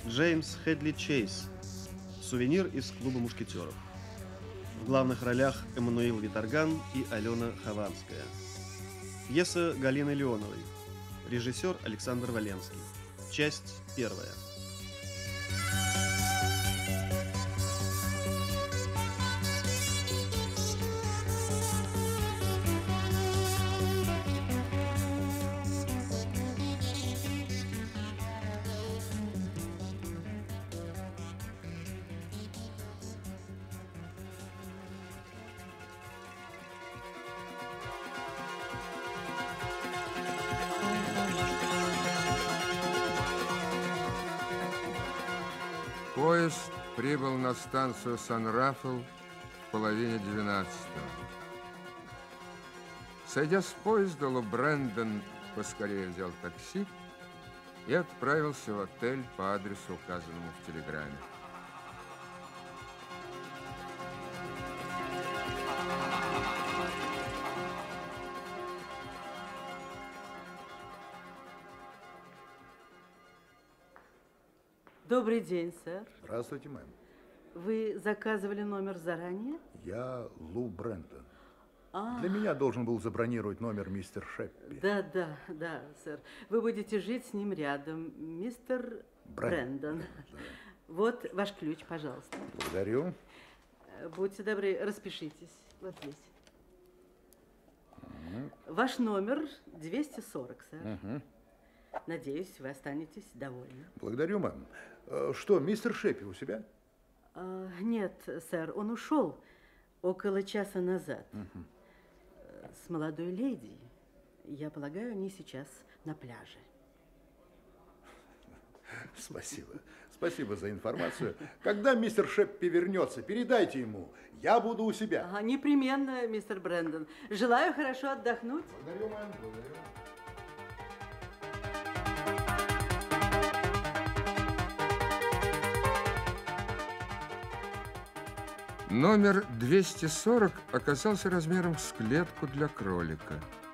Джеймс Хедли Чейз. Сувенир из клуба мушкетеров. В главных ролях Эммануил Виторган и Алена Хованская. Пьеса Галины Леоновой. Режиссер Александр Валенский. Часть первая. Поезд прибыл на станцию Сан-Рафаэл в половине 12-го. Сойдя с поезда, Лу Брэндон поскорее взял такси и отправился в отель по адресу, указанному в телеграмме. Добрый день, сэр. Здравствуйте, мэм. Вы заказывали номер заранее? Я Лу Брэндон. Для меня должен был забронировать номер мистер Шеппи. Да, сэр. Вы будете жить с ним рядом, мистер Брэндон. Да. Вот ваш ключ, пожалуйста. Благодарю. Будьте добры, распишитесь. Вот здесь. Ваш номер 240, сэр. Надеюсь, вы останетесь довольны. Благодарю, мэм. Что, мистер Шеппи у себя? Нет, сэр, он ушел около часа назад. С молодой леди. Я полагаю, они сейчас на пляже. Спасибо. Спасибо за информацию. Когда мистер Шеппи вернется, передайте ему. Я буду у себя. Непременно, мистер Брэндон. Желаю хорошо отдохнуть. Благодарю, мэм. Благодарю. Номер 240 оказался размером с клетку для кролика.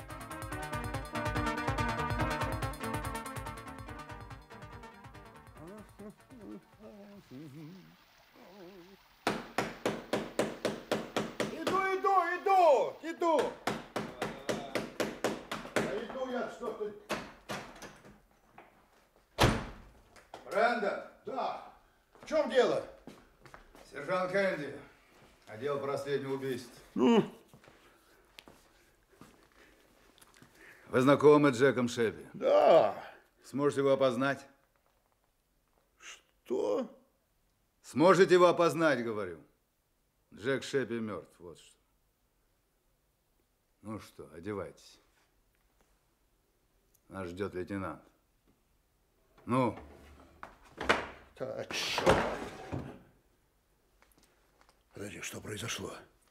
Иду! Иду я, что ты... Брэндон! Да. В чем дело? Сержант Кэнди. Отдел по расследованию убийств. Вы знакомы с Джеком Шеппи? Да. Сможете его опознать? Что? Сможете его опознать, говорю. Джек Шеппи мертв, вот что. Ну что, одевайтесь. Нас ждет лейтенант. Ну? Так, черт. Подожди, что произошло?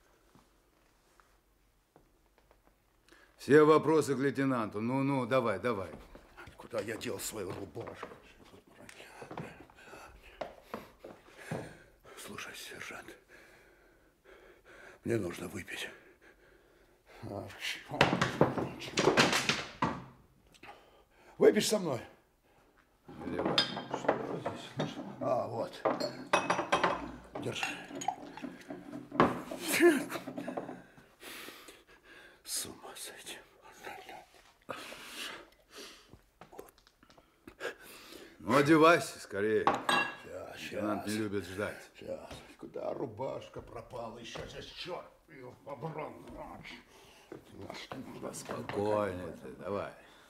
Все вопросы к лейтенанту. Ну, давай. Куда я дел свою рубашку? Слушай, сержант, мне нужно выпить. Выпьешь со мной? Наливай. Что здесь? Вот. Держи. С ума сойти. Ну, одевайся скорее. Сейчас. Лейтенант не любит ждать. Сейчас. Куда рубашка пропала? Еще сейчас черт ее побрал. Спокойно ты, давай.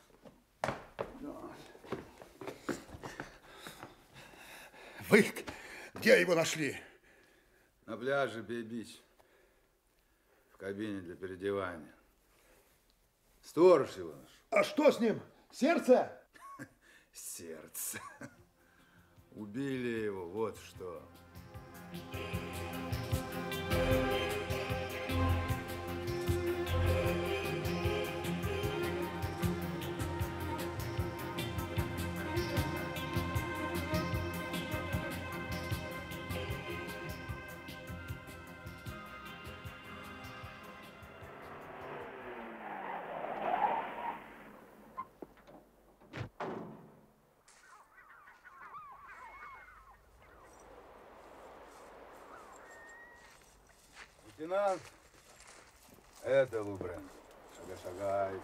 Вы где его нашли? На пляже Бей-Бич. В кабине для переодевания. Сторож его наш. А что с ним? Сердце? Сердце. Убили его, вот что. Лейтенант, это Лубрен. Шагай.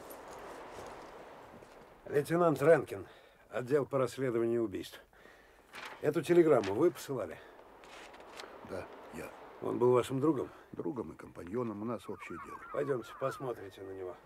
Лейтенант Ренкин, отдел по расследованию убийств. Эту телеграмму вы посылали? Да, я. Он был вашим другом? Другом и компаньоном, у нас общее дело. Пойдемте, посмотрите на него.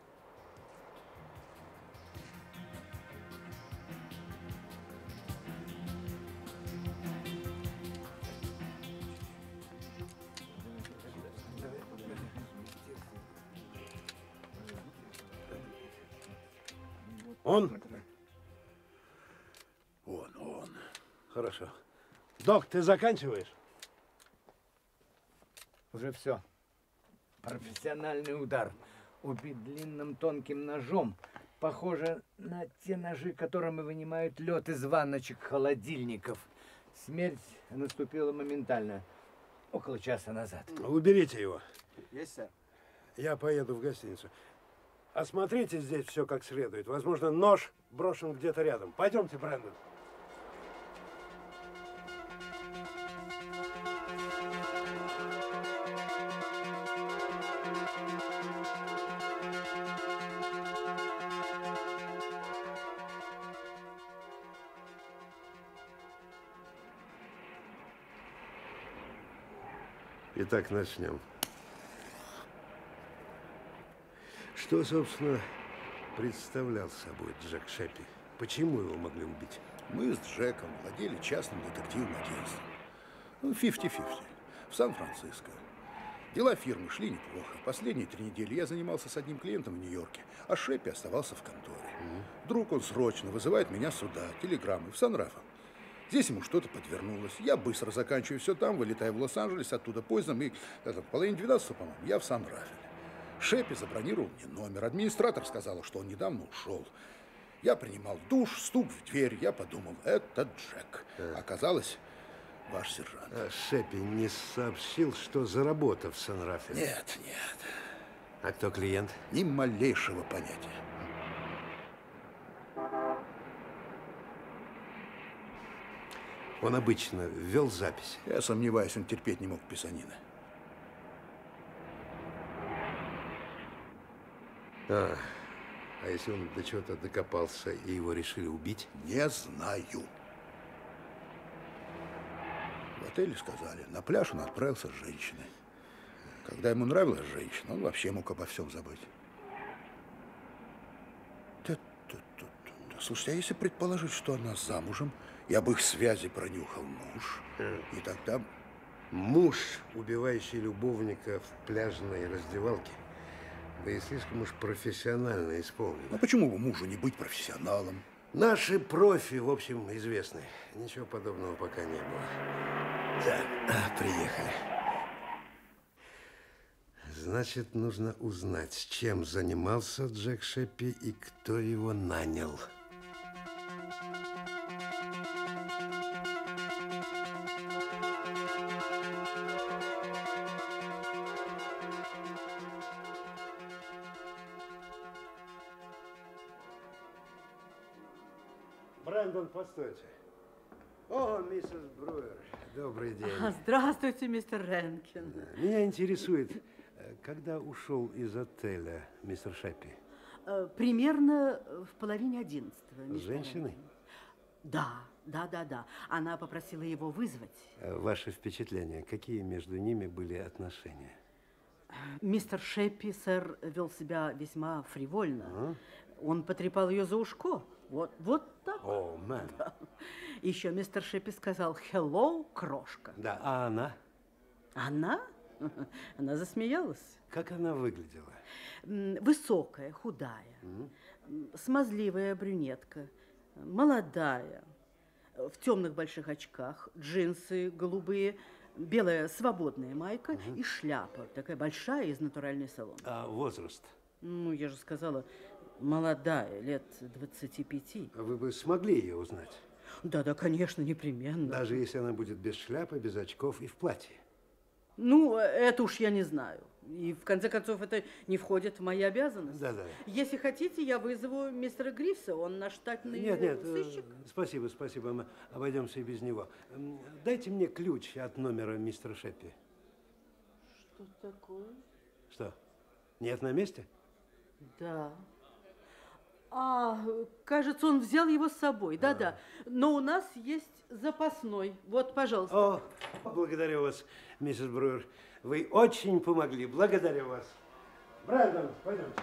Он? Он. Хорошо. Док, ты заканчиваешь? Уже все. Профессиональный удар. Убит длинным тонким ножом. Похоже на те ножи, которыми вынимают лед из ванночек холодильников. Смерть наступила моментально. Около часа назад. Уберите его. Есть, сэр. Я поеду в гостиницу. Осмотрите здесь все как следует. Возможно, нож брошен где-то рядом. Пойдемте, Брэндон. Итак, начнем. Что, собственно, представлял собой Джек Шеппи? Почему его могли убить? Мы с Джеком владели частным детективным агентством. 50-50. В Сан-Франциско. Дела фирмы шли неплохо. Последние 3 недели я занимался с одним клиентом в Нью-Йорке, а Шеппи оставался в конторе. Вдруг он срочно вызывает меня сюда, телеграммой, в Сан-Рафа. Здесь ему что-то подвернулось. Я быстро заканчиваю все там, вылетаю в Лос-Анджелес, оттуда поездом, и в половине 12, по-моему, я в Сан-Рафеле. Шеппи забронировал мне номер. Администратор сказала, что он недавно ушел. Я принимал душ, стук в дверь. Я подумал, это Джек. Оказалось, ваш сержант. А Шеппи не сообщил, что за работа в Сан-Рафеле? Нет. А кто клиент? Ни малейшего понятия. Он обычно вел записи. Я сомневаюсь, он терпеть не мог писанины. А если он до чего-то докопался и его решили убить? Не знаю. В отеле сказали, на пляж он отправился с женщиной. Когда ему нравилась женщина, он вообще мог обо всем забыть. Слушайте, а если предположить, что она замужем, и об их связи пронюхал муж, и тогда... Муж, убивающий любовника в пляжной раздевалке, да и слишком уж профессионально исполнено. А почему бы мужу не быть профессионалом? Наши профи, в общем, известны. Ничего подобного пока не было. Да, приехали. Значит, нужно узнать, чем занимался Джек Шеппи и кто его нанял. Брэндон, постойте. О, миссис Бруер, добрый день. Здравствуйте, мистер Ренкин. Меня интересует, когда ушел из отеля мистер Шеппи? Примерно в половине 11. С женщиной? Да. Она попросила его вызвать. Ваши впечатления, какие между ними были отношения? Мистер Шеппи, сэр, вел себя весьма фривольно. Он потрепал ее за ушко. Вот так. О, мэн. Да. Еще мистер Шеппи сказал «Hello, крошка». Да, а она? Она? Она засмеялась. Как она выглядела? Высокая, худая, смазливая брюнетка, молодая, в темных больших очках, джинсы голубые, белая свободная майка и шляпа, такая большая, из натуральной соломы. А возраст? Ну, я же сказала, молодая, лет 25. Вы бы смогли ее узнать? Да, конечно, непременно. Даже если она будет без шляпы, без очков и в платье? Ну, это уж я не знаю. И в конце концов, это не входит в мои обязанности. Да. Если хотите, я вызову мистера Грифса, он наш штатный сыщик. Спасибо, мы обойдемся и без него. Дайте мне ключ от номера мистера Шеппи. Что Что такое? Что, нет на месте? Да. Кажется, он взял его с собой. Да-да. Но у нас есть запасной. Вот, пожалуйста. О, благодарю вас, миссис Бруер. Вы очень помогли. Благодарю вас. Брэндон, пойдемте.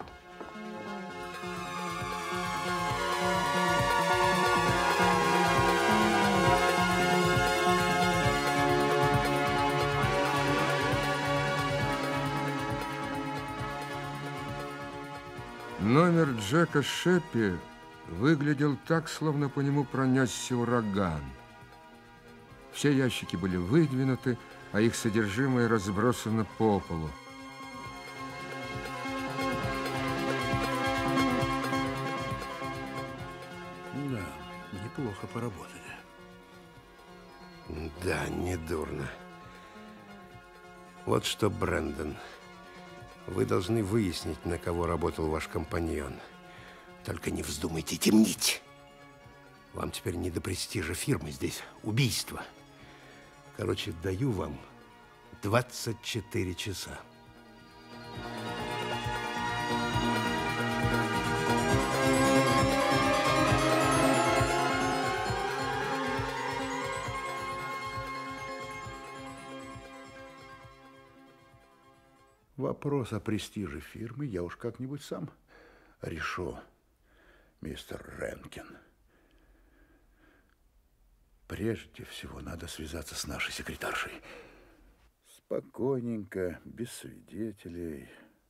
Номер Джека Шеппи выглядел так, словно по нему пронесся ураган. Все ящики были выдвинуты, а их содержимое разбросано по полу. Да, неплохо поработали. Да, не дурно. Вот что, Брэндон, вы должны выяснить, на кого работал ваш компаньон. Только не вздумайте темнить. Вам теперь не до престижа фирмы, здесь убийство. Короче, даю вам 24 часа. Вопрос о престиже фирмы я уж как-нибудь сам решу, мистер Ренкин. Прежде всего надо связаться с нашей секретаршей. Спокойненько, без свидетелей.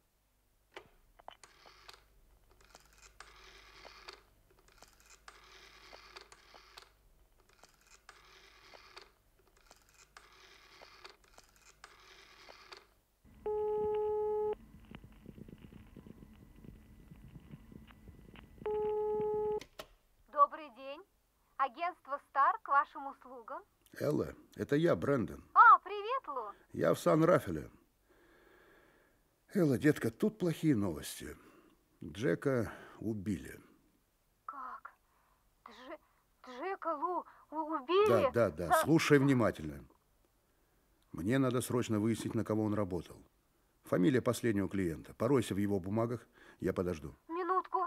Добрый день. Агентство «Стар» к вашим услугам. Элла, это я, Брэндон. Привет, Лу. Я в Сан-Рафаэле. Элла, детка, тут плохие новости. Джека убили. Как? Джека, Лу, убили? Да. Слушай внимательно. Мне надо срочно выяснить, на кого он работал. Фамилия последнего клиента. Поройся в его бумагах, я подожду. Минутку.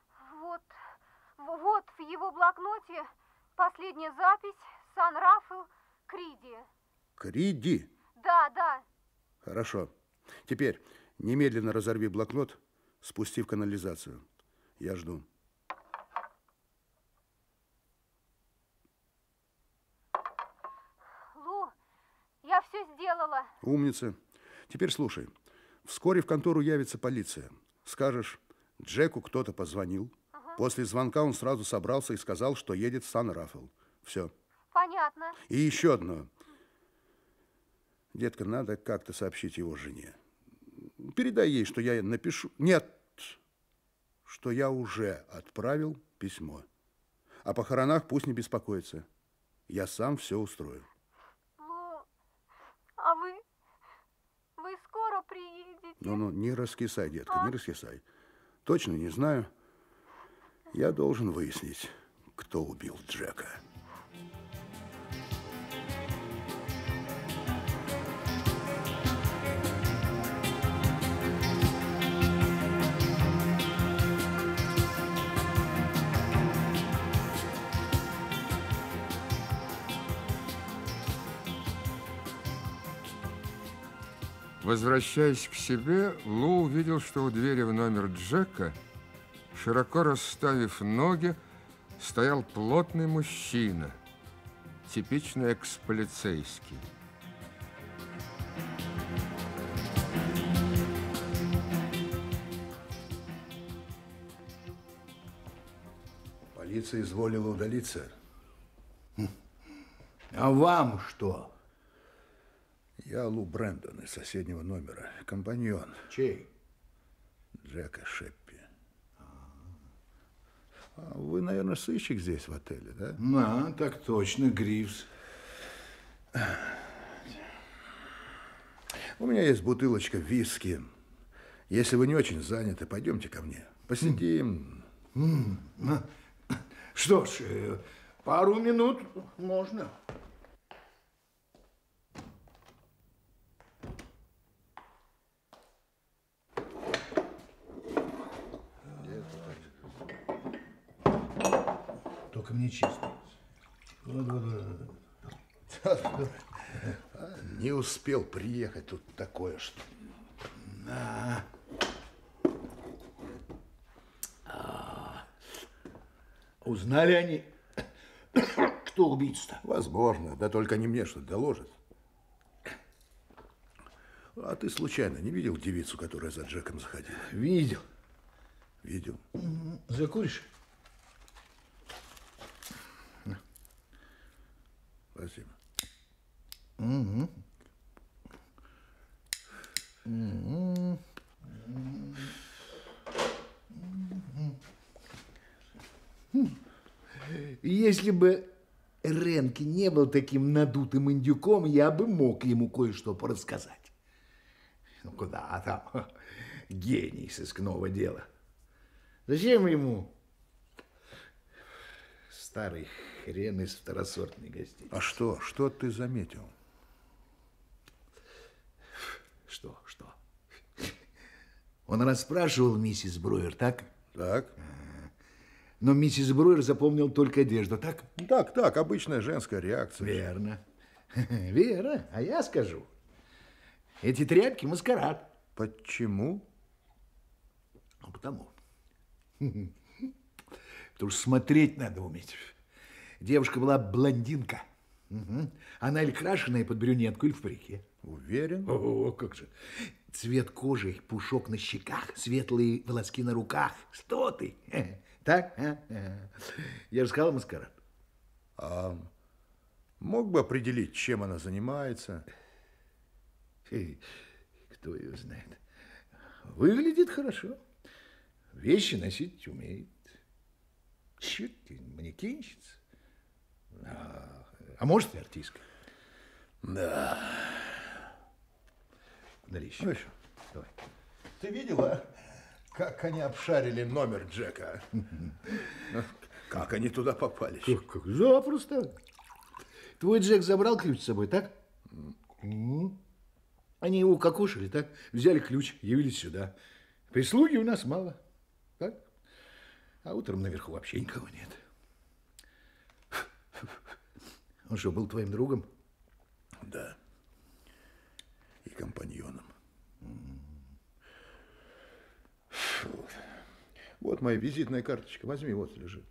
Вот в его блокноте последняя запись. Сан-Рафаэл, Криди. Криди? Да. Хорошо. Теперь немедленно разорви блокнот, спусти в канализацию. Я жду. Лу, я все сделала. Умница. Теперь слушай. Вскоре в контору явится полиция. Скажешь, Джеку кто-то позвонил. После звонка он сразу собрался и сказал, что едет в Сан-Рафаэл. Все. Понятно. И еще одно. Детка, надо как-то сообщить его жене. Передай ей, что я напишу... Нет, что я уже отправил письмо. О похоронах пусть не беспокоится. Я сам все устрою. Лу, а вы скоро приедете? Ну, не раскисай, детка, не раскисай. Точно не знаю. Я должен выяснить, кто убил Джека. Возвращаясь к себе, Лу увидел, что у двери в номер Джека, широко расставив ноги, стоял плотный мужчина, типичный экс-полицейский. Полиция изволила удалиться. А вам что? Я Лу Брэндон из соседнего номера, компаньон Чей? Джека Шеппи. А вы, наверное, сыщик здесь, в отеле, да? Так точно, Гривс. У меня есть бутылочка виски. Если вы не очень заняты, пойдемте ко мне. Посидим. Что ж, пару минут можно. только мне честно. Не успел приехать, тут такое что. Узнали они, кто убийца-то? Возможно, да только не мне что доложат. А ты случайно не видел девицу, которая за Джеком заходила? Видел. Видел. Закуришь? Спасибо. Если бы Ренки не был таким надутым индюком, я бы мог ему кое-что порассказать. Ну, куда там? Гений сыскного дела. Зачем ему старый хрен из второсортной гостиницы? А что? Что ты заметил? Что? Он расспрашивал миссис Бруер, так? Так. Но миссис Бруер запомнил только одежду, так? Так, обычная женская реакция. Верно. Верно, а я скажу. Эти тряпки маскарад. Почему? Ну, потому. Потому что смотреть надо уметь. Девушка была блондинка. Она или крашеная под брюнетку, или в парике. Уверен? О, как же. Цвет кожи, пушок на щеках, светлые волоски на руках. Что ты? Так? Я же сказал маскарад. А мог бы определить, чем она занимается? Кто ее знает? Выглядит хорошо. Вещи носить умеет. Чуть манекенщица. А может, и артистка. Да. Налей Ну, еще. Давай. Ты видела, как они обшарили номер Джека? Как они туда попали? Как? Запросто. Твой Джек забрал ключ с собой, так? Они его укокошили, так? Взяли ключ, явились сюда. Прислуги у нас мало, так? А утром наверху вообще никого нет. Он что, был твоим другом? Да. И компаньоном. Вот моя визитная карточка. Возьми, вот лежит.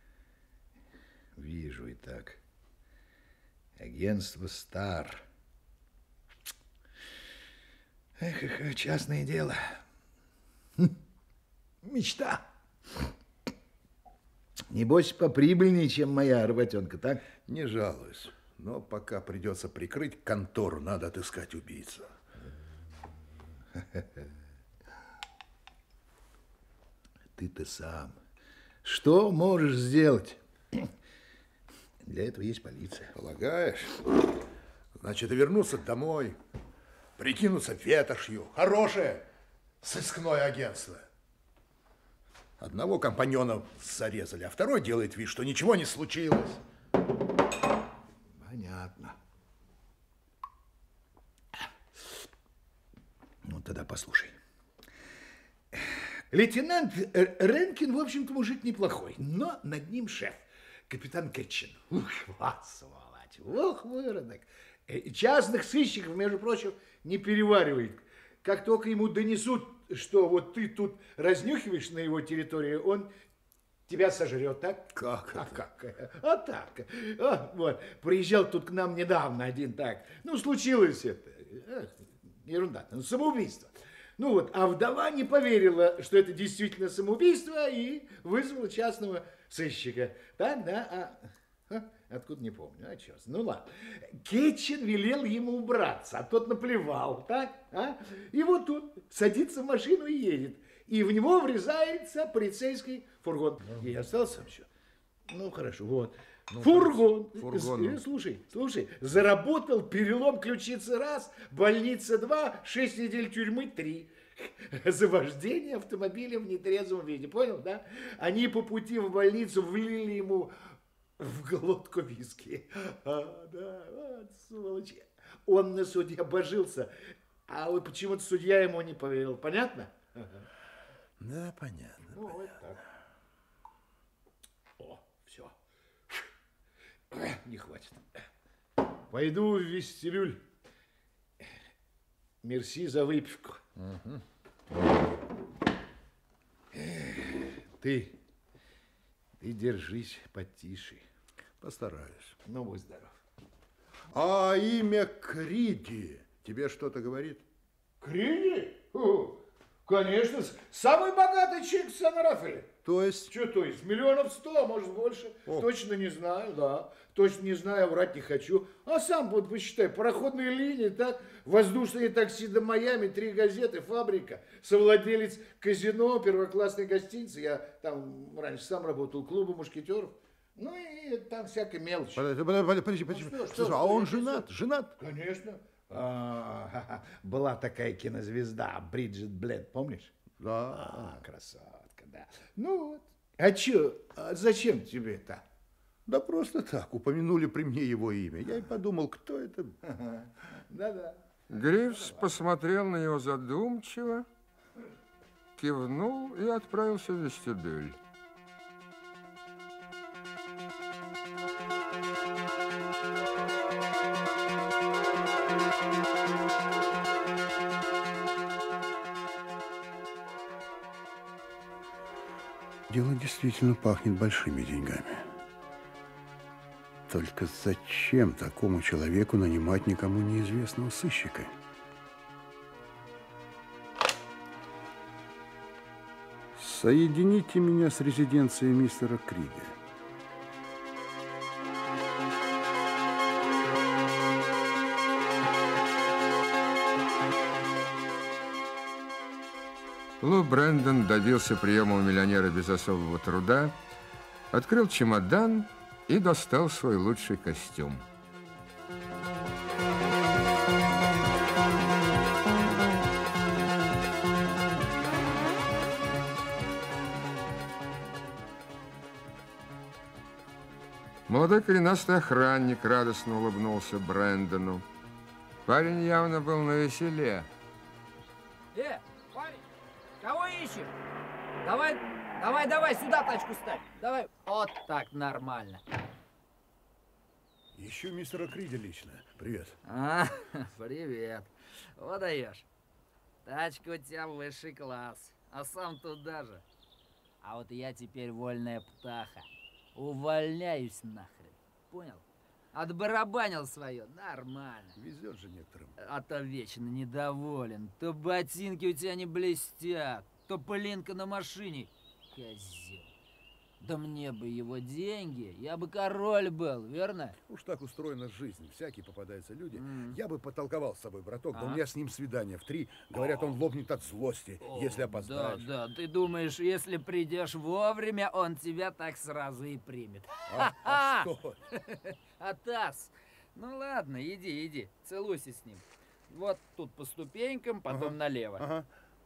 Вижу и так. Агентство «Стар». Эх, частное дело. Мечта. Небось, поприбыльнее, чем моя работенка, так? Не жалуюсь. Но пока придется прикрыть контору, надо отыскать убийцу. Ты-то сам что можешь сделать? Для этого есть полиция. Полагаешь? Значит, вернуться домой, прикинуться ветошью. Хорошее сыскное агентство. Одного компаньона зарезали, а второй делает вид, что ничего не случилось. Понятно. Ну, тогда послушай. Лейтенант Ренкин, в общем-то, мужик неплохой, но над ним шеф, капитан Кетчин. Ух, вот сволочь, ух, выродок. Частных сыщиков, между прочим, не переваривает. Как только ему донесут, что вот ты тут разнюхиваешь на его территории, он тебя сожрет, так? Как это? Как? А так. Вот. Приезжал тут к нам недавно один так. Ну, случилось это. Ерунда, самоубийство. Ну вот, а вдова не поверила, что это действительно самоубийство, и вызвала частного сыщика. Так, да? Откуда, не помню. А черт. Ну ладно. Кетчин велел ему убраться, а тот наплевал, так? И вот тут садится в машину и едет. И в него врезается полицейский фургон. И остался все. Ну, хорошо, вот. Фургон. Слушай, заработал перелом ключицы раз, больница 2, 6 недель тюрьмы 3. За вождение автомобиля в нетрезвом виде, понял, да? Они по пути в больницу влили ему в глотку виски. Да, вот сволочь. Он на суде обожился, а вот почему-то судья ему не поверил, понятно? Да, понятно. Ну, вот так. О, все. Не хватит. Пойду в вестибюль. Мерси за выпивку. Ты держись потише. Постараюсь. Ну, будь здоров. А имя Криди тебе что-то говорит? Криди? Конечно, самый богатый человек в Сан-Рафаэле. То есть? Что то есть? 100 000 000, может, больше. О. Точно не знаю, да. Точно не знаю, врать не хочу. А сам вот посчитай, пароходные линии, так, воздушные такси до Майами, 3 газеты, фабрика, совладелец казино, первоклассной гостиницы. Я там раньше сам работал, клуба мушкетеров. Ну и там всякая мелочь. Подожди. Ну, Слушай, а он женат? Женат? Конечно. Была такая кинозвезда Бриджит Блэд, помнишь? Да. Красотка, да. Ну вот. А чё, зачем тебе это? Да просто так, упомянули при мне его имя. Я и подумал, кто это. Да-да. Грифс посмотрел на него задумчиво, кивнул и отправился в вестибюль. Дело действительно пахнет большими деньгами. Только зачем такому человеку нанимать никому неизвестного сыщика? Соедините меня с резиденцией мистера Криди. Лу Брэндон добился приема у миллионера без особого труда, открыл чемодан и достал свой лучший костюм. Молодой коренастый охранник радостно улыбнулся Брэндону. Парень явно был навеселе. Парень, кого ищешь? Давай, сюда тачку ставь. Давай, вот так, нормально. Ищу мистера Криди лично. Привет. Привет. Вот даешь. Тачка у тебя высший класс, а сам туда же. А вот я теперь вольная птаха. Увольняюсь нахрен. Понял? Отбарабанил свое. Нормально. Везет же некоторым. А то вечно недоволен. То ботинки у тебя не блестят, то пылинка на машине. Козел. Да мне бы его деньги, я бы король был, верно? Уж так устроена жизнь. Всякие попадаются люди. Я бы потолковал с собой, браток, да у меня с ним свидание в 3. Говорят, он лопнет от злости, если опоздаешь. Да, ты думаешь, если придешь вовремя, он тебя так сразу и примет. А что? Атас. Ну ладно, иди, целуйся с ним. Вот тут по ступенькам, потом налево.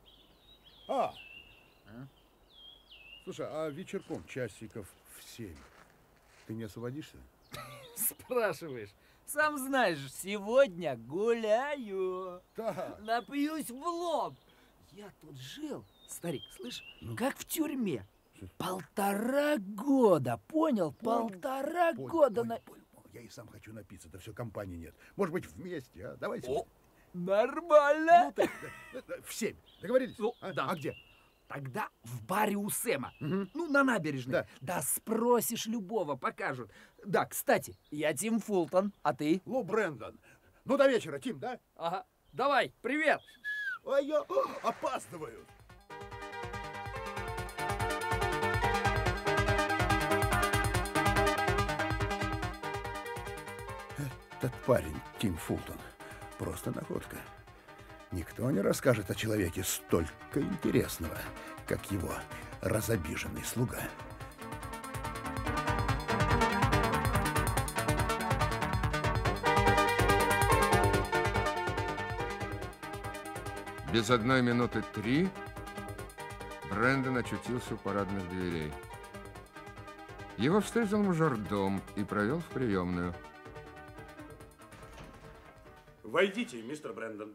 Слушай, а вечерком часиков в 7 ты не освободишься? Спрашиваешь. Сам знаешь, сегодня гуляю. Да. Напьюсь в лоб. Я тут жил, старик, слышь, как в тюрьме. 1,5 года, понял? 1,5 года. Понял. Я и сам хочу напиться, да все, компании нет. Может быть, вместе, а? Давайте. Нормально. В 7. Договорились? Да. А где? Тогда в баре у Сэма. Ну, на набережной. Да спросишь любого, покажут. Да, кстати, я Тим Фултон, а ты? Лу Брэндон. Ну, до вечера, Тим, да? Ага. Давай, привет. А я опаздываю. Этот парень, Тим Фултон, просто находка. Никто не расскажет о человеке столько интересного, как его разобиженный слуга. Без 1 минуты 3 Брэндон очутился у парадных дверей. Его встретил мажордом и провел в приемную. Войдите, мистер Брэндон.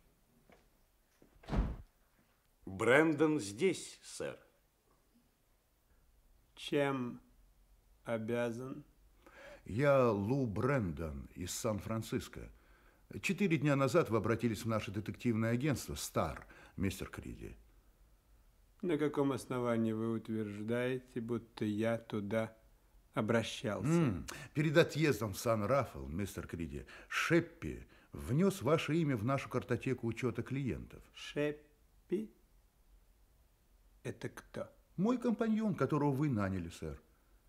Брэндон здесь, сэр. Чем обязан? Я Лу Брэндон из Сан-Франциско. 4 дня назад вы обратились в наше детективное агентство «Стар», мистер Криди. На каком основании вы утверждаете, будто я туда обращался? Перед отъездом в Сан-Рафаэл, мистер Криди, Шеппи внес ваше имя в нашу картотеку учета клиентов. Шеппи? Это кто? Мой компаньон, которого вы наняли, сэр.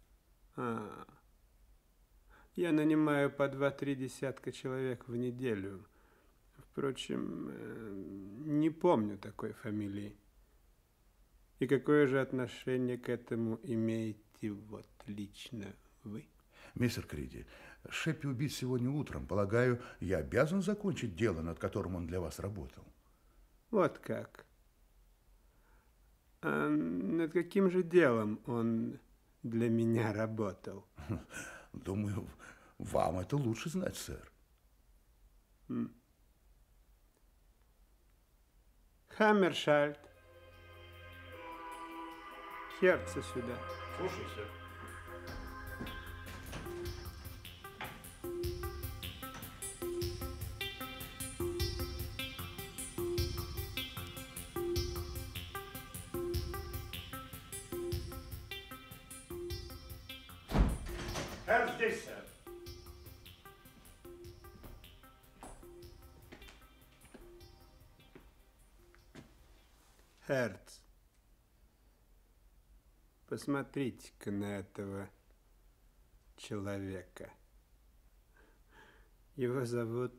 Я нанимаю по 2-3 десятка человек в неделю. Впрочем, не помню такой фамилии. И какое же отношение к этому имеете вот лично вы? Мистер Криди, Шеппи убит сегодня утром. Полагаю, я обязан закончить дело, над которым он для вас работал. Вот как. А над каким же делом он для меня работал? Думаю, вам это лучше знать, сэр. Хаммершальд. Сердце сюда. Слушай, сэр. Здесь, сэр. Херц, посмотрите-ка на этого человека. Его зовут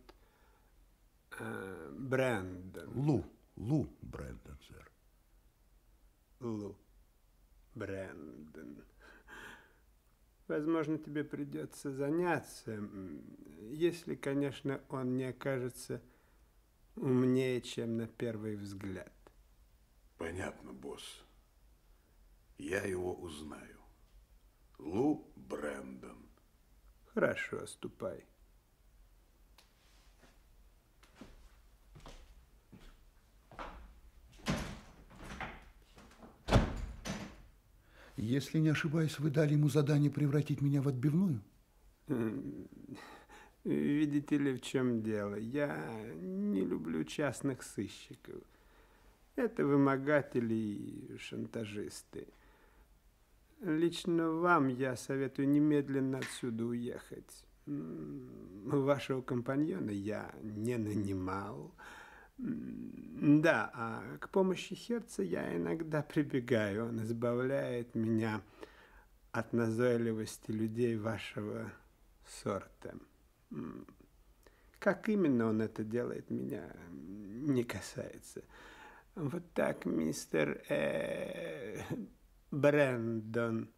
Брэндон. Лу Брэндон, сэр. Лу Брэндон. Возможно, тебе придется заняться, если, конечно, он не окажется умнее, чем на первый взгляд. Понятно, босс. Я его узнаю. Лу Брэндон. Хорошо, ступай. Если не ошибаюсь, вы дали ему задание превратить меня в отбивную? Видите ли, в чем дело? Я не люблю частных сыщиков. Это вымогатели и шантажисты. Лично вам я советую немедленно отсюда уехать. Вашего компаньона я не нанимал. Да, а к помощи Херца я иногда прибегаю. Он избавляет меня от назойливости людей вашего сорта. Как именно он это делает, меня не касается. Вот так, мистер Брэндон.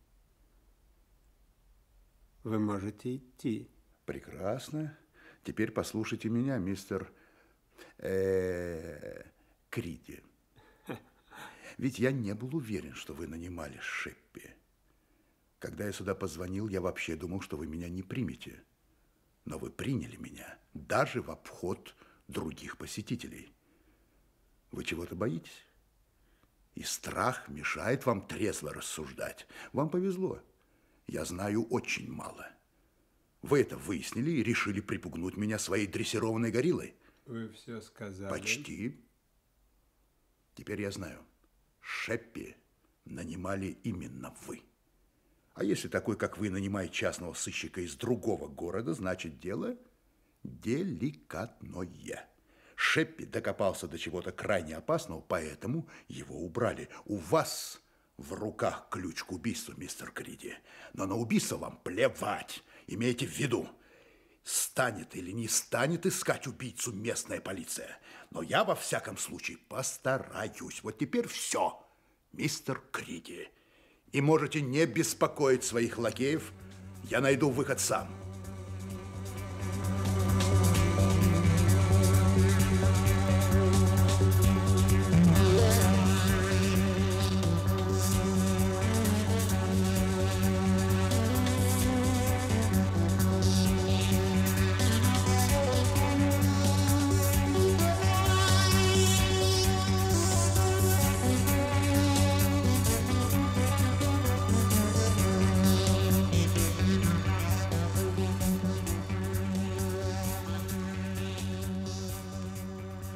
Вы можете идти. Прекрасно. Теперь послушайте меня, мистер Криди. Ведь я не был уверен, что вы нанимали Шеппи. Когда я сюда позвонил, я вообще думал, что вы меня не примете. Но вы приняли меня, даже в обход других посетителей. Вы чего-то боитесь? И страх мешает вам трезво рассуждать. Вам повезло. Я знаю очень мало. Вы это выяснили и решили припугнуть меня своей дрессированной гориллой? Вы все сказали. Почти. Теперь я знаю. Шеппи нанимали именно вы. А если такой, как вы, нанимает частного сыщика из другого города, значит, дело деликатное. Шеппи докопался до чего-то крайне опасного, поэтому его убрали. У вас в руках ключ к убийству, мистер Криди. Но на убийство вам плевать. Имейте в виду, станет или не станет искать убийцу местная полиция. Но я, во всяком случае, постараюсь. Вот теперь все, мистер Криди. И можете не беспокоить своих лакеев. Я найду выход сам.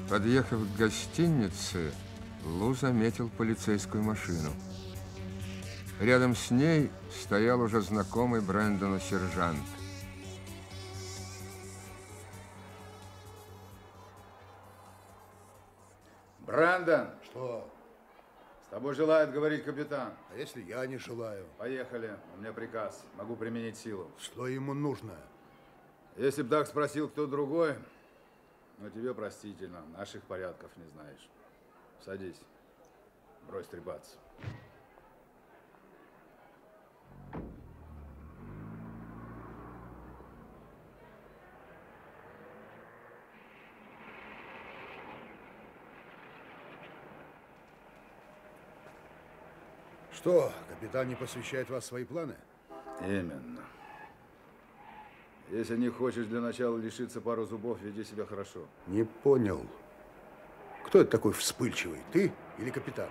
Подъехав к гостинице, Лу заметил полицейскую машину. Рядом с ней стоял уже знакомый Брэндону сержант. Брэндон! Что? С тобой желает говорить капитан. А если я не желаю? Поехали. У меня приказ. Могу применить силу. Что ему нужно? Если б так спросил кто другой, но тебе простительно. Наших порядков не знаешь. Садись. Брось трепаться. Что, капитан не посвящает вас в свои планы? Именно. Если не хочешь для начала лишиться пару зубов, веди себя хорошо. Не понял. Кто это такой вспыльчивый? Ты или капитан?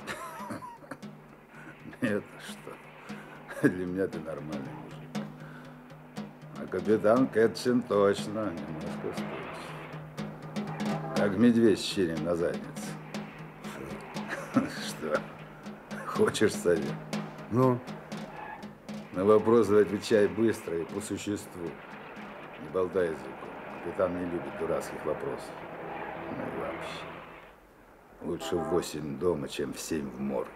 Нет, что? Для меня ты нормальный мужик. А капитан Кэтчин точно немножко вспыльчив. Как медведь с щирем на заднице. Что? Хочешь совет? Ну? На вопросы отвечай быстро и по существу. Не болтай языком. Капитан не любит дурацких вопросов. Ну и вообще. Лучше в 8 дома, чем в 7 в морге.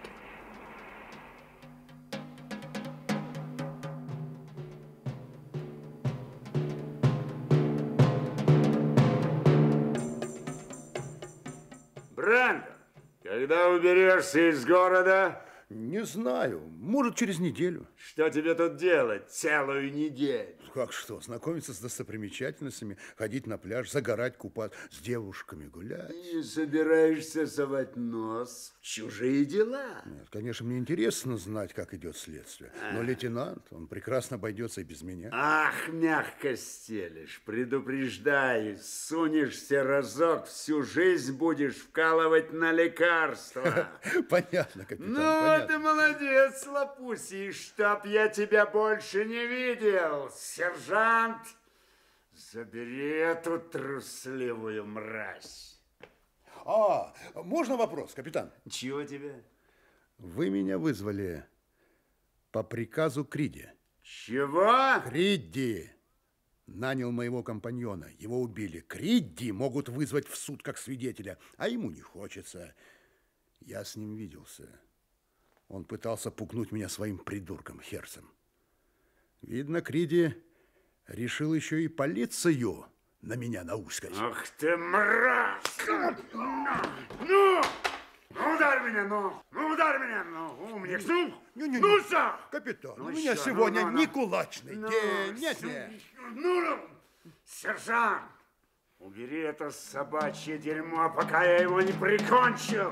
Брэндон, когда уберешься из города? Не знаю. Может, через неделю. Что тебе тут делать целую неделю? Как что? Знакомиться с достопримечательностями, ходить на пляж, загорать, купаться, с девушками гулять. Не собираешься совать нос в чужие дела? Нет, конечно, мне интересно знать, как идет следствие. Но лейтенант, он прекрасно обойдется и без меня. Ах, мягко стелишь, предупреждаю, сунешься разок, всю жизнь будешь вкалывать на лекарства. Понятно, капитан, Ну, понятно. ты молодец, Лапуси, чтоб я тебя больше не видел. Сержант, забери эту трусливую мразь. А, можно вопрос, капитан? Чего тебе? Вы меня вызвали по приказу Криди. Чего? Криди нанял моего компаньона. Его убили. Криди могут вызвать в суд как свидетеля, а ему не хочется. Я с ним виделся. Он пытался пугнуть меня своим придурком Херцем. Видно, Криди решил еще и полицию на меня науськать. Ах ты мразь! Ну! Ударь меня, ну ударь меня, ну, умник, ну, что? Капитан, Ну, у меня что? сегодня Ну, не кулачный ну, день. Нет. Ну, сержант, убери это собачье дерьмо, пока я его не прикончил.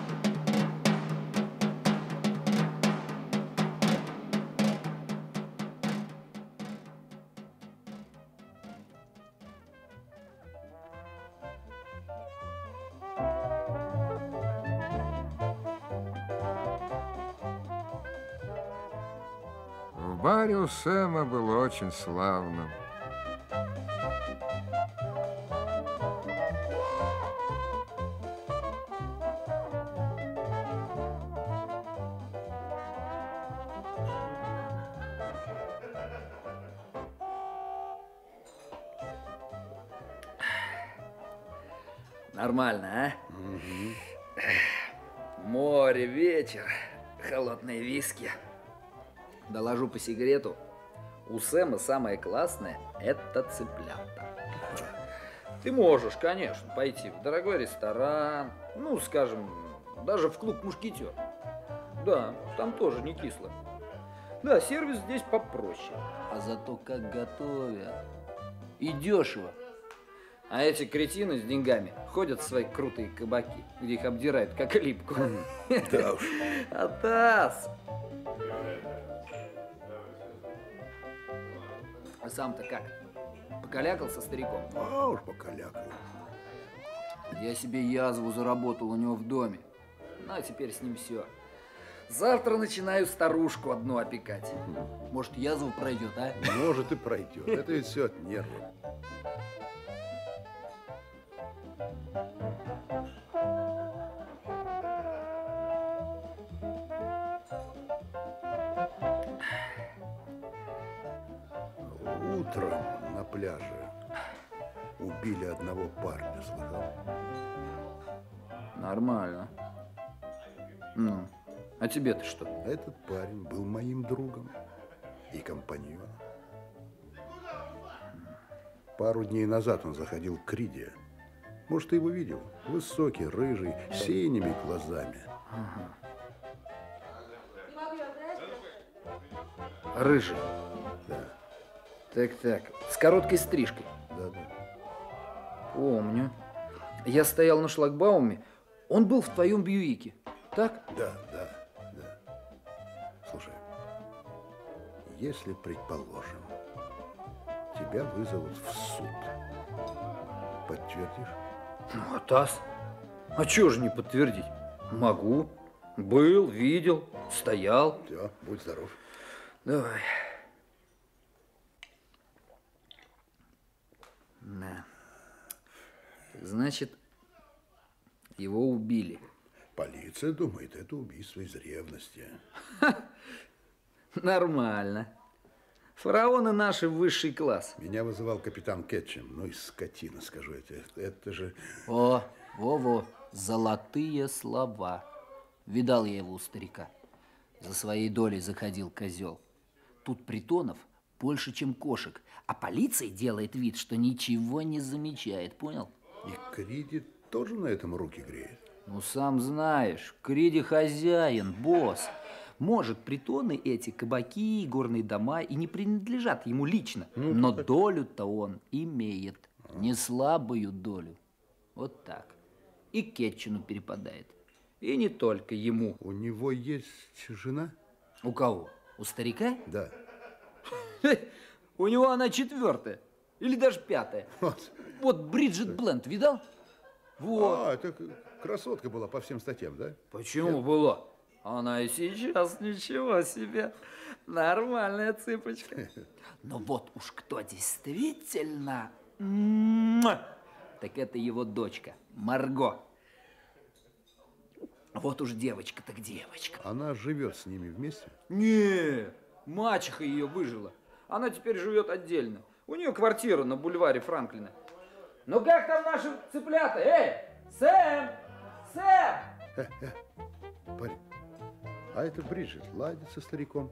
В баре у Сэма было очень славно. Нормально, а? Море, вечер, холодные виски. Доложу по секрету, у Сэма самое классное – это цыплята. Ты можешь, конечно, пойти в дорогой ресторан, ну, скажем, даже в клуб «Мушкетер». Да, там тоже не кисло. Да, сервис здесь попроще. А зато как готовят. И дешево. А эти кретины с деньгами ходят в свои крутые кабаки, где их обдирают, как липку. Да уж. Атас! А сам-то как? Покалякал со стариком? А уж покалякал. Я себе язву заработал у него в доме. Ну, а теперь с ним все. Завтра начинаю старушку одну опекать. Может, язва пройдет, а? Может и пройдет. Это ведь все от нервов. Утром на пляже убили одного парня, слыхал? Нормально. Ну, а тебе-то что? Этот парень был моим другом и компаньоном. Пару дней назад он заходил к Риде. Может, ты его видел? Высокий, рыжий, с синими глазами. Ага. Рыжий? Да. Так, с короткой стрижкой. Да. Помню. Я стоял на шлагбауме, он был в твоем Бьюике, так? Да. Слушай, если, предположим, тебя вызовут в суд, подтвердишь? Ну, Атас, а чего же не подтвердить? Могу. Был, видел, стоял. Все, будь здоров. Давай. Да. Значит, его убили. Полиция думает, это убийство из ревности. Нормально. Фараоны наши высший класс. Меня вызывал капитан Кетчем. Ну и скотина, скажу я тебе. Это же... Во, золотые слова. Видал я его у старика. За своей долей заходил козел. Тут притонов больше, чем кошек. А полиция делает вид, что ничего не замечает. Понял? И Криди тоже на этом руки греет. Ну, сам знаешь, Криди хозяин, босс. Может, притоны эти, кабаки, горные дома и не принадлежат ему лично. Но долю-то он имеет. Не слабую долю. Вот так. И Кетчину перепадает. И не только ему. У него есть жена? У кого? У старика? Да. У него она 4-я. Или даже 5-я. Вот Бриджит Бленд, видал? Вот. А, это красотка была по всем статьям, да? Почему была? Она и сейчас ничего себе. Нормальная цыпочка. Но вот уж кто действительно... Так это его дочка, Марго. Вот уж девочка так девочка. Она живет с ними вместе? Не, мачеха ее выжила. Она теперь живет отдельно. У нее квартира на бульваре Франклина. Ну как там наши цыплята? Эй, Сэм! Парень, а это Бриджит ладит со стариком?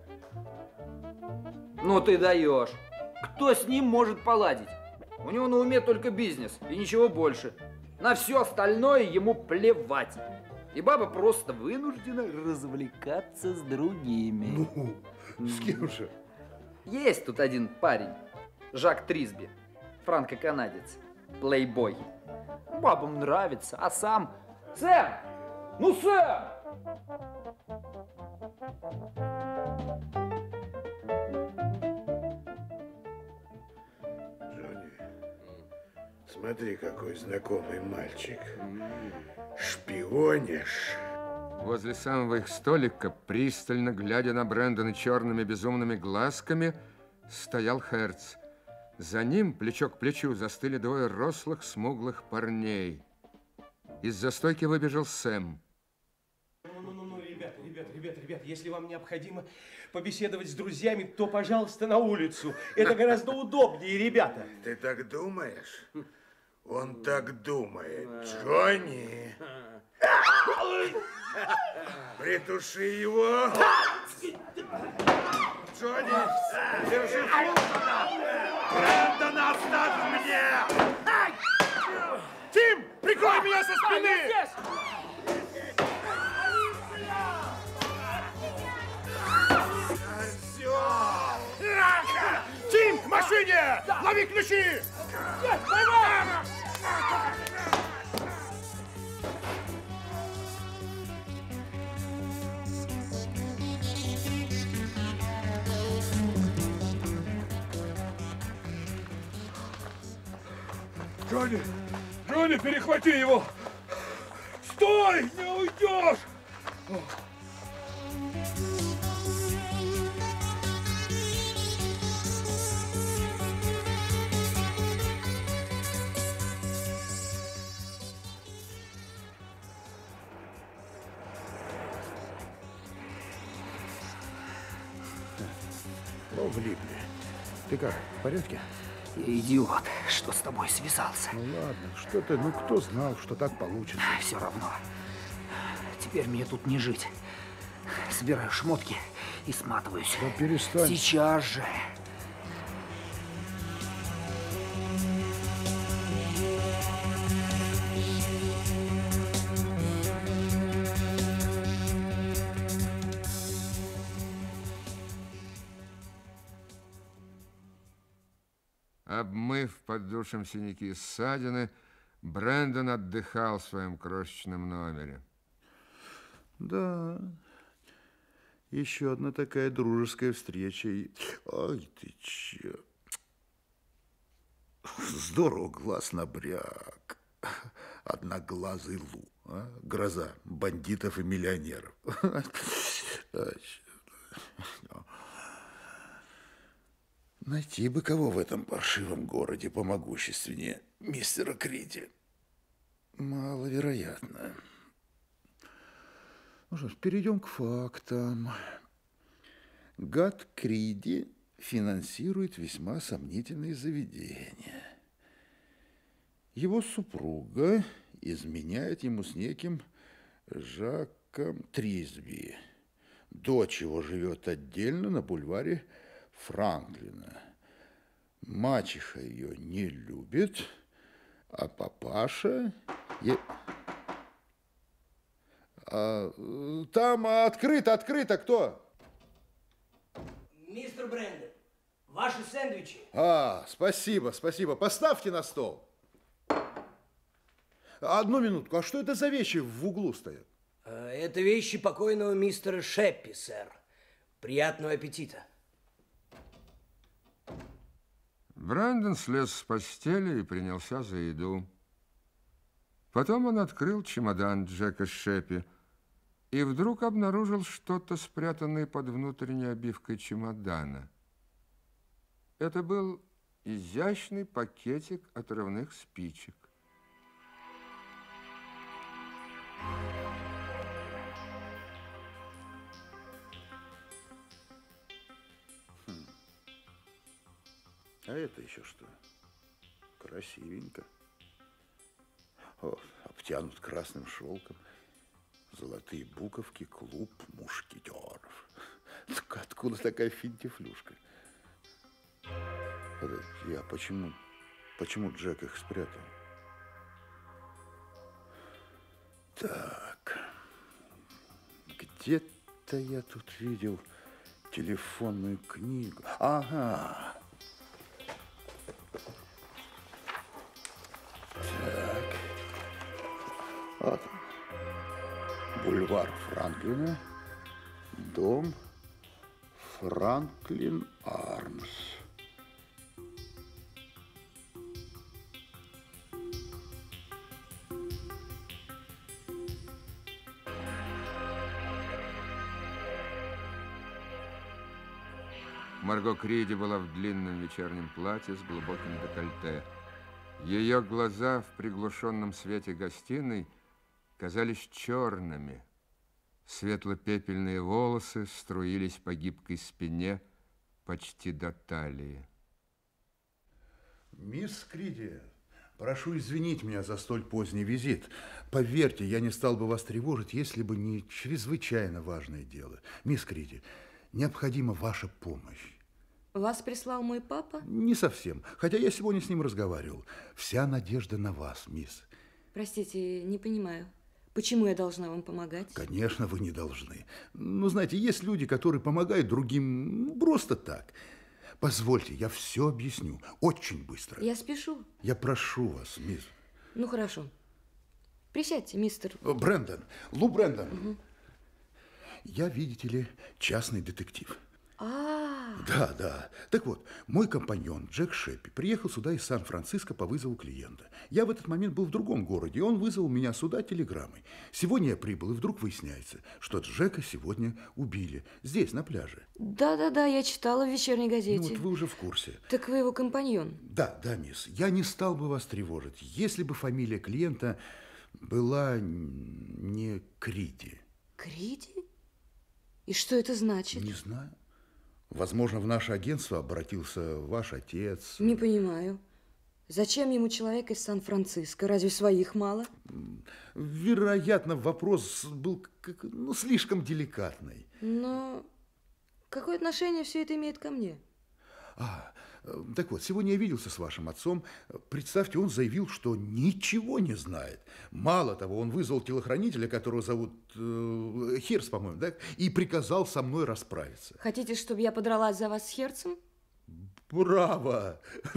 Ну ты даешь. Кто с ним может поладить? У него на уме только бизнес и ничего больше. На все остальное ему плевать. И баба просто вынуждена развлекаться с другими. Ну, с кем же? Есть тут один парень, Жак Трисби, франко-канадец, плейбой. Бабам нравится, а сам... Сэм! Ну, Сэм! Смотри, какой знакомый мальчик. Шпионишь. Возле самого их столика, пристально глядя на Брэндона черными безумными глазками, стоял Херц. За ним, плечо к плечу, застыли 2 рослых, смуглых парней. Из-за стойки выбежал Сэм. Ну, ребята, если вам необходимо побеседовать с друзьями, то, пожалуйста, на улицу. Это гораздо удобнее, ребята. Ты так думаешь? Он так думает. Джонни! Притуши его! Джонни! Держи Фултона! Брэндона оставь мне! Тим, прикрой меня со спины! Все! Тим, к машине! Лови ключи! Джонни, перехвати его! Стой, не уйдешь! О, влипли. Ты как, в порядке? Идиот, что с тобой связался? Ну ладно, что ты, ну кто знал, что так получится? Все равно. Теперь мне тут не жить. Собираю шмотки и сматываюсь. Да перестань. Сейчас же. Обмыв под душем синяки и ссадины, Брэндон отдыхал в своем крошечном номере. Да, еще одна такая дружеская встреча. Ай ты че. Здорово глаз набряк. Одноглазый Лу. А? Гроза бандитов и миллионеров. Найти бы кого в этом паршивом городе помогущественнее мистера Криди. Маловероятно. Ну что ж, перейдем к фактам. Гад Криди финансирует весьма сомнительные заведения. Его супруга изменяет ему с неким Жаком Трисби. Дочь его живет отдельно на бульваре Франклина. Мачеха ее не любит, а папаша... Там открыто, кто? Мистер Брэндон, ваши сэндвичи. Спасибо. Поставьте на стол. Одну минутку, а что это за вещи в углу стоят? Это вещи покойного мистера Шеппи, сэр. Приятного аппетита. Брэндон слез с постели и принялся за еду. Потом он открыл чемодан Джека Шеппи и вдруг обнаружил что-то, спрятанное под внутренней обивкой чемодана. Это был изящный пакетик отрывных спичек. А это еще что? Красивенько. О, обтянут красным шелком. Золотые буковки, клуб мушкетеров. Так откуда такая финтифлюшка? Почему Джек их спрятал? Так, где-то я тут видел телефонную книгу. Ага. Так. Вот он. Бульвар Франклина. Дом Франклин Армс. Марго Криди была в длинном вечернем платье с глубоким декольте. Ее глаза в приглушенном свете гостиной казались черными. Светло-пепельные волосы струились по гибкой спине почти до талии. Мисс Криди, прошу извинить меня за столь поздний визит. Поверьте, я не стал бы вас тревожить, если бы не чрезвычайно важное дело. Мисс Криди, необходима ваша помощь. Вас прислал мой папа? Не совсем, хотя я сегодня с ним разговаривал. Вся надежда на вас, мисс. Простите, не понимаю. Почему я должна вам помогать? Конечно, вы не должны. Но знаете, есть люди, которые помогают другим просто так. Позвольте, я все объясню. Очень быстро. Я спешу. Я прошу вас, мисс. Ну, хорошо. Присядьте, мистер... Брэндон. Лу Брэндон. Угу. Я, видите ли, частный детектив. А-а-а. Да. Так вот, мой компаньон Джек Шеппи приехал сюда из Сан-Франциско по вызову клиента. Я в этот момент был в другом городе, и он вызвал меня сюда телеграммой. Сегодня я прибыл, и вдруг выясняется, что Джека сегодня убили. Здесь, на пляже. Да, я читала в вечерней газете. Ну, вот вы уже в курсе. Так вы его компаньон? Да, мисс. Я не стал бы вас тревожить, если бы фамилия клиента была не Криди. Криди? И что это значит? Не знаю. Возможно, в наше агентство обратился ваш отец. Не понимаю. Зачем ему человек из Сан-Франциско? Разве своих мало? Вероятно, вопрос был слишком деликатный. Но какое отношение все это имеет ко мне? Так вот, сегодня я виделся с вашим отцом. Представьте, он заявил, что ничего не знает. Мало того, он вызвал телохранителя, которого зовут Херц, по-моему, да? И приказал со мной расправиться. Хотите, чтобы я подралась за вас с Херцем? Браво!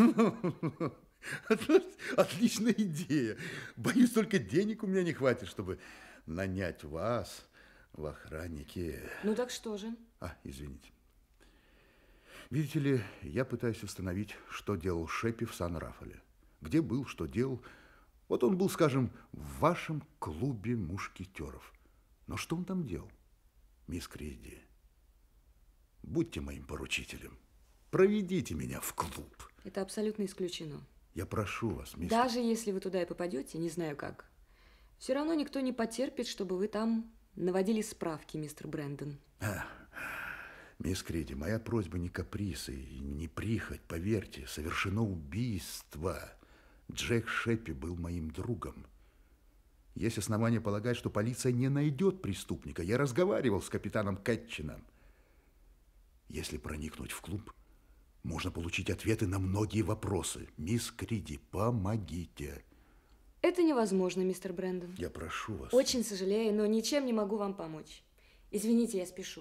Отличная идея. Боюсь, только денег у меня не хватит, чтобы нанять вас в охранники. Ну так что же? Извините. Видите ли, я пытаюсь установить, что делал Шеппи в Сан-Рафале. Где был, что делал. Вот он был, скажем, в вашем клубе мушкетеров. Но что он там делал? Мисс Криди, будьте моим поручителем. Проведите меня в клуб. Это абсолютно исключено. Я прошу вас, мисс... Даже если вы туда и попадете, не знаю как, все равно никто не потерпит, чтобы вы там наводили справки, мистер Брэндон. Мисс Криди, моя просьба не каприз и не прихоть, поверьте, совершено убийство. Джек Шеппи был моим другом. Есть основания полагать, что полиция не найдет преступника. Я разговаривал с капитаном Кэтчином. Если проникнуть в клуб, можно получить ответы на многие вопросы. Мисс Криди, помогите. Это невозможно, мистер Брэндон. Я прошу вас. Очень сожалею, но ничем не могу вам помочь. Извините, я спешу.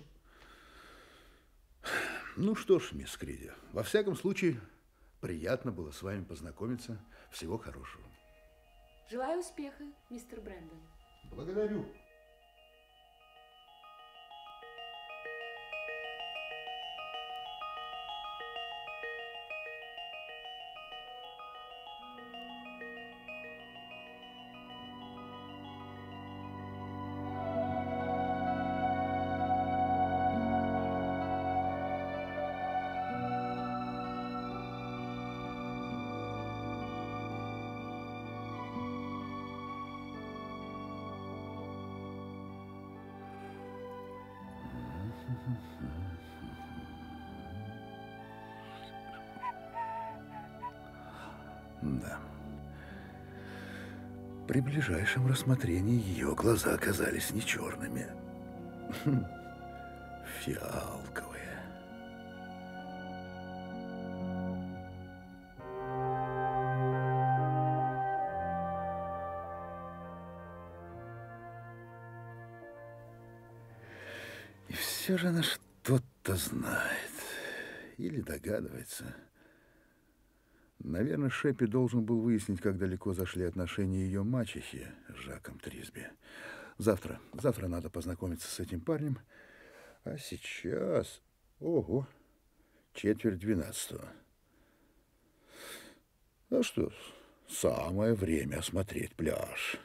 Ну что ж, мисс Криди, во всяком случае, приятно было с вами познакомиться. Всего хорошего. Желаю успеха, мистер Брэндон. Благодарю. Да. При ближайшем рассмотрении ее глаза оказались не черными. Фиалковые. И все же она что-то знает. Или догадывается. Наверное, Шеппи должен был выяснить, как далеко зашли отношения ее мачехи с Жаком Трисби. Завтра надо познакомиться с этим парнем. А сейчас... Ого, 11:45. Ну что, самое время осмотреть пляж.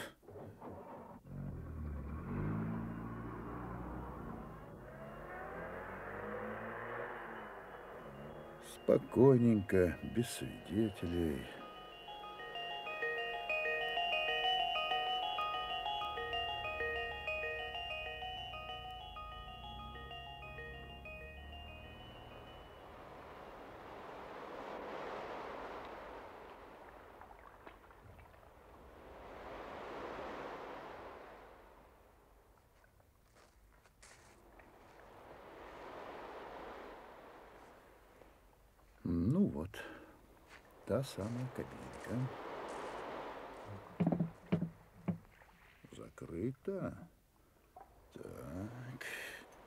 Спокойненько, без свидетелей. Ну вот, та самая кабинка. Закрыта. Так.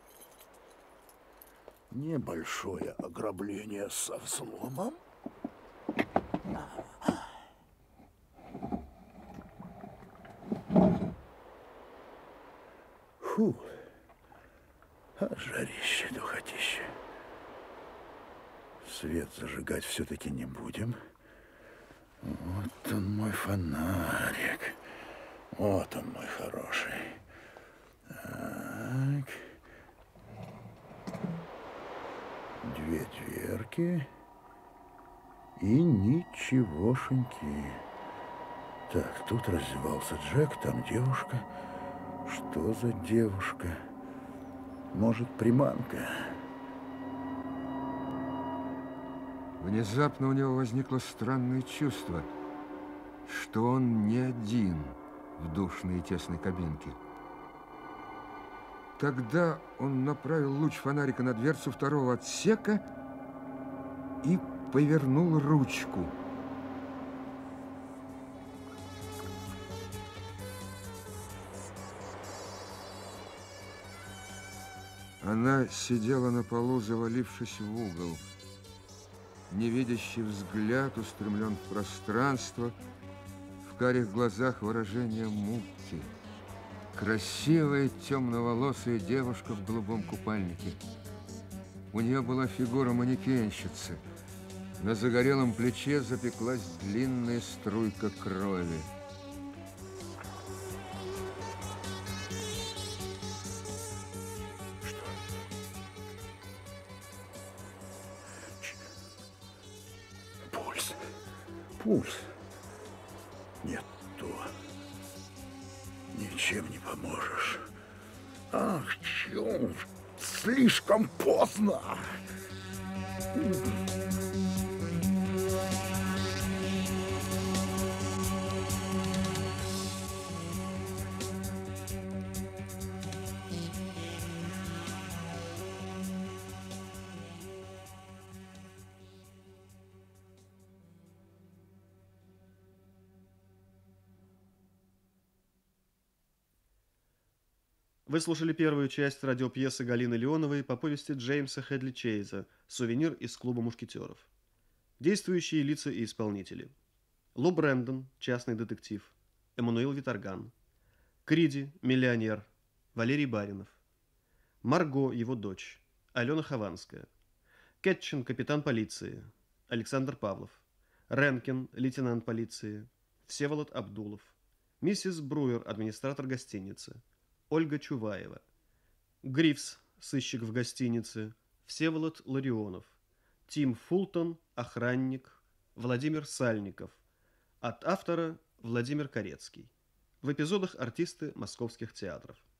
Небольшое ограбление со взломом. Фу. А жарище, духотище. Свет зажигать все-таки не будем. Вот он, мой фонарик. Вот он, мой хороший. Так. Две дверки. И ничегошеньки. Так, тут раздевался Джек, там девушка. Что за девушка? Может, приманка? Внезапно у него возникло странное чувство, что он не один в душной и тесной кабинке. Тогда он направил луч фонарика на дверцу второго отсека и повернул ручку. Она сидела на полу, завалившись в угол. Невидящий взгляд устремлен в пространство, в карих глазах выражение муки. Красивая темноволосая девушка в голубом купальнике. У нее была фигура манекенщицы. На загорелом плече запеклась длинная струйка крови. Пульс. Нет, то. Ничем не поможешь. Ах, черт, слишком поздно. Вы слушали первую часть радиопьесы Галины Леоновой по повести Джеймса Хедли Чейза «Сувенир из клуба мушкетеров». Действующие лица и исполнители. Лу Брэндон, частный детектив. Эммануил Виторган. Криди, миллионер. Валерий Баринов. Марго, его дочь. Алена Хованская. Кетчин, капитан полиции. Александр Павлов. Ренкин, лейтенант полиции. Всеволод Абдулов. Миссис Бруер, администратор гостиницы. Ольга Чуваева. Грифс, сыщик в гостинице. Всеволод Ларионов. Тим Фултон, охранник. Владимир Сальников. От автора Владимир Корецкий. В эпизодах артисты московских театров.